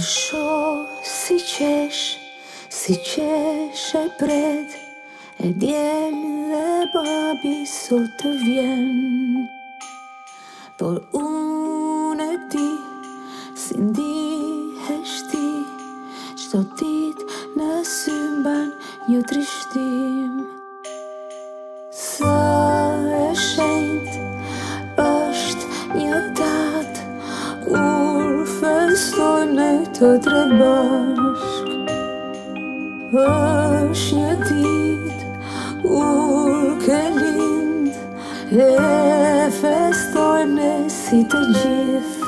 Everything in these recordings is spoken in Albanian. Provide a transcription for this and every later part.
shoh si qesh e pret, e djeli dhe babi sot të vjen. Por unë e di si ndihesh ti, çdo ditë në sy mban një trishtim. Sa e shenjtë është një datë kur festojmë të tre bashk. Është një ditë kur ke lind, e festojmë si të gjithë.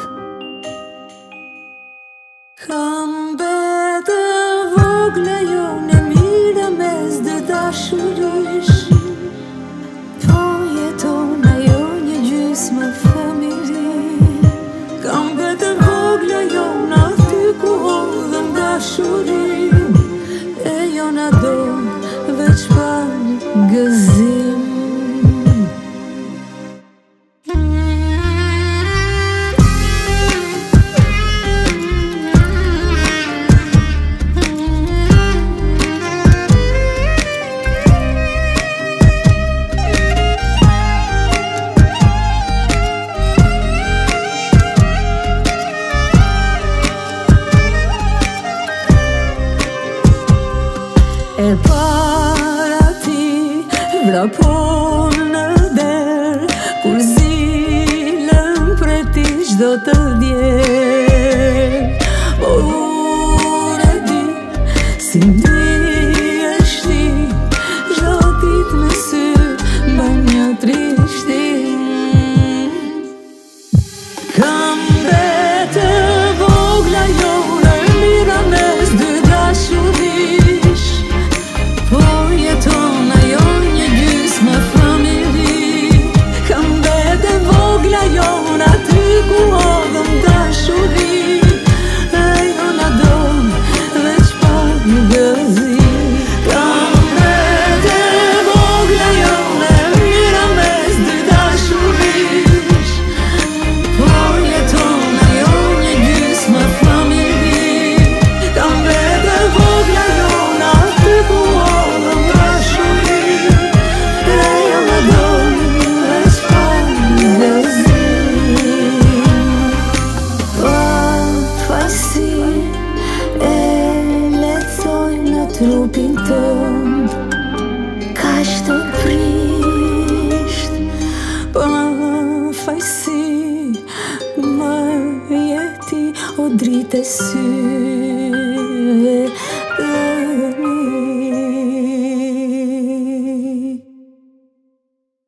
Kam bete vogle jo në mirë mes dë dashurish, po jeton ajo një gjysmë familje. Kam bete vogle jo në aty ku hodhëm dashurin, e jo në do veç pa gëzim. E para ti vrapon në der, kur zilëm për ti çdo të djer. Por unë e di si ndihesh ti, çdo ditë në sy mban një trishtim. Kam bete vogla jo në mira mes dy dashurish, po jeton ajo një gjysmë familje. Kam bete vogla jo në aty ku hodhëm dashurin, e jo në do veç pa gëzim. Kam bete vogla jo në mira mes dy dashurish, po jeton ajo një gjysmë familje. Kam bete vogla jo në aty ku hodhëm dashurin, e jo në do veç pa gëzim. Pa fasi e lexojnë në trupin tënd, kaq të prisht. Pa fajsi më jeti o dritë e sy.